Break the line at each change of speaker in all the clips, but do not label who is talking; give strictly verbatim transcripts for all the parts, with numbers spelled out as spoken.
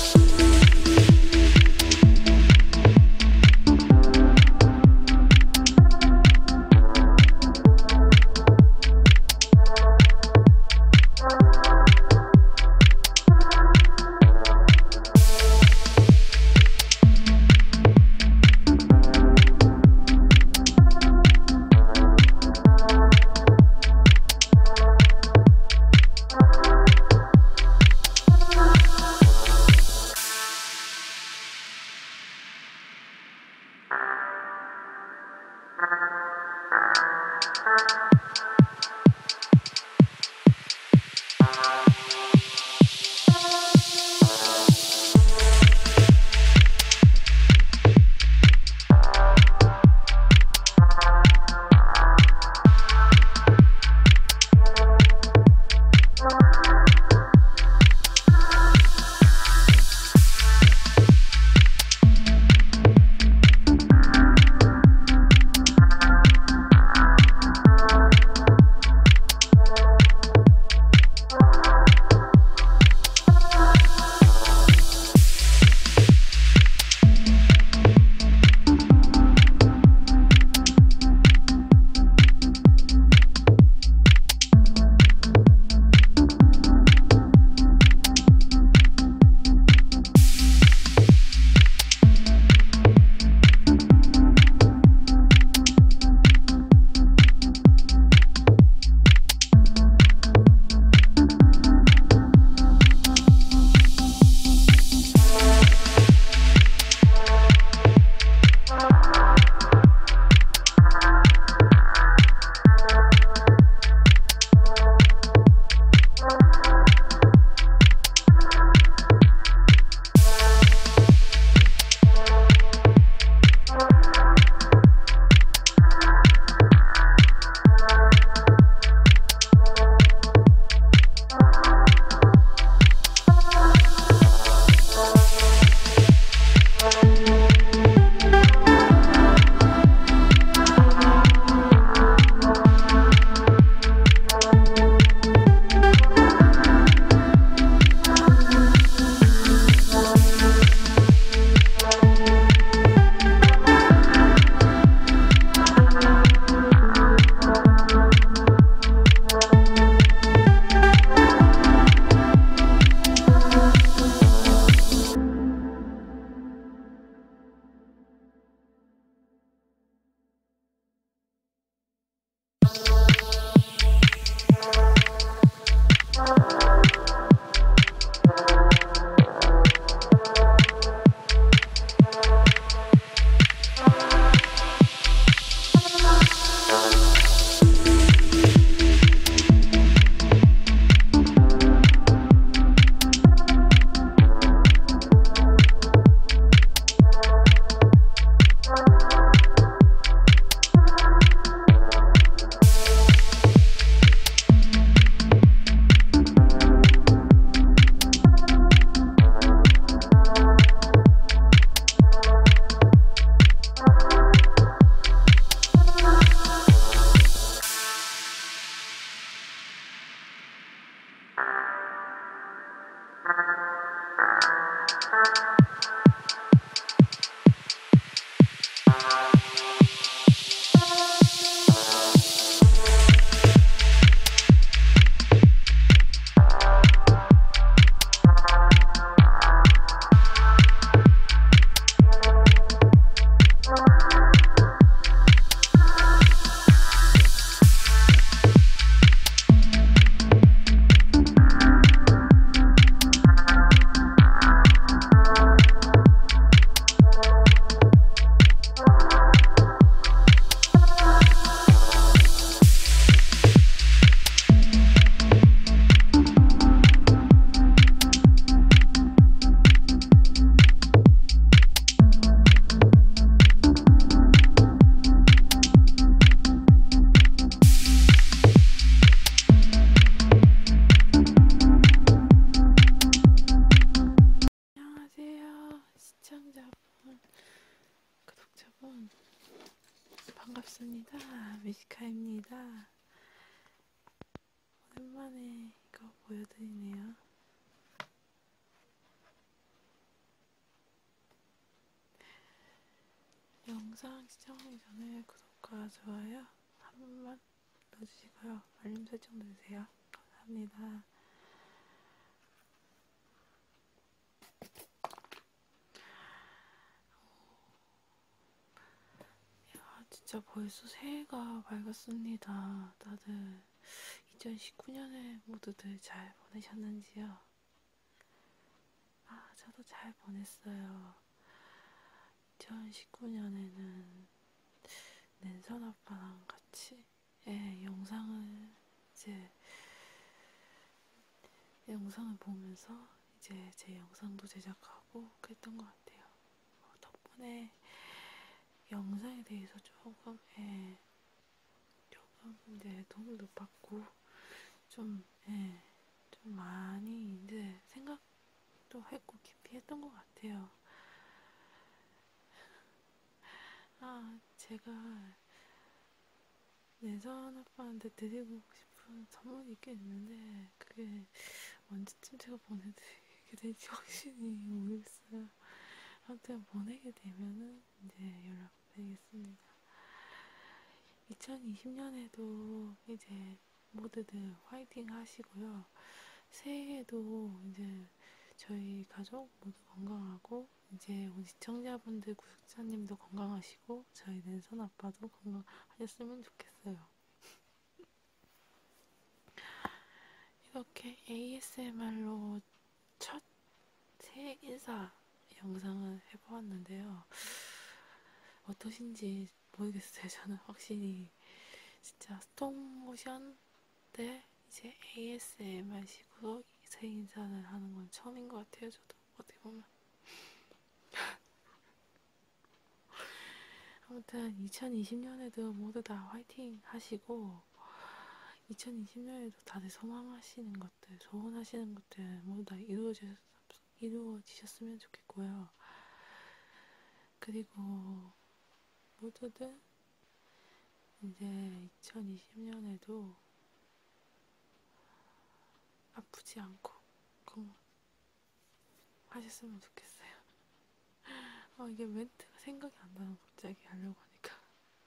여러분 반갑습니다. 미시카입니다. 오랜만에 이거 보여드리네요. 영상 시청하기 전에 구독과 좋아요 한 번만 눌러주시고요. 알림설정도 주세요. 감사합니다. 야, 진짜 벌써 새해가 밝았습니다. 다들 이천십구 년에 모두들 잘 보내셨는지요? 아, 저도 잘 보냈어요. 이천십구 년에는 랜선 아빠랑 같이 예, 영상을 이제 영상을 보면서 이제 제 영상도 제작하고 그랬던 것 같아요. 어, 덕분에 영상에 대해서 조금 예, 조금 이제 도움도 받고 좀 예, 좀 많이 이제 생각도 했고 깊이 했던 것 같아요. 아, 제가 랜선 아빠한테 드리고 싶은 선물이 있긴 있는데 그게 언제쯤 제가 보내드리게 될지 확실히 모르겠어요. 아무튼 보내게 되면은 이제 연락드리겠습니다. 이천이십 년에도 이제 모두들 화이팅 하시고요. 새해에도 이제 저희 가족 모두 건강하고 이제 우리 시청자분들 구독자님도 건강하시고 저희 랜선 아빠도 건강하셨으면 좋겠어요. 이렇게 에이에스엠알로 첫 새해 인사 영상을 해보았는데요. 어떠신지 모르겠어요. 저는 확실히 진짜 스톱모션 때 이제 에이에스엠알식으로 새해 인사를 하는 건 처음인 것 같아요. 저도 어떻게 보면. 아무튼 이천이십 년에도 모두 다 화이팅 하시고 이천이십 년에도 다들 소망하시는 것들, 소원하시는 것들 모두 다 이루어지, 이루어지셨으면 좋겠고요. 그리고 모두들 이제 이천이십 년에도 아프지 않고 건강하셨으면 좋겠어요. 어, 이게 멘트가 생각이 안 나는 갑자기 하려고 하니까.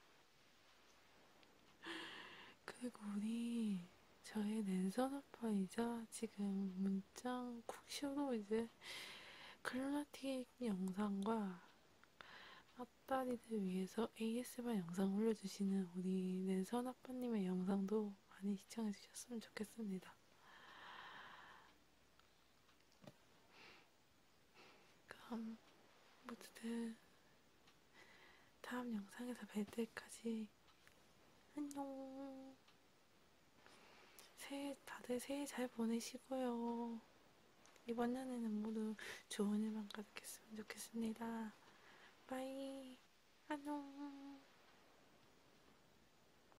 그리고 우리 저의 랜선 아빠이자 지금 문짱 쿡쇼로 이제 클로나틱 영상과 앞다리를 위해서 에이에스엠알 영상 올려주시는 우리 랜선 아빠님의 영상도 많이 시청해주셨으면 좋겠습니다. 그럼 모두들 다음 영상에서 뵐 때까지 안녕. 새해 다들 새해 잘 보내시고요. 이번 년에는 모두 좋은 일만 가득했으면 좋겠습니다. 빠이. 안녕.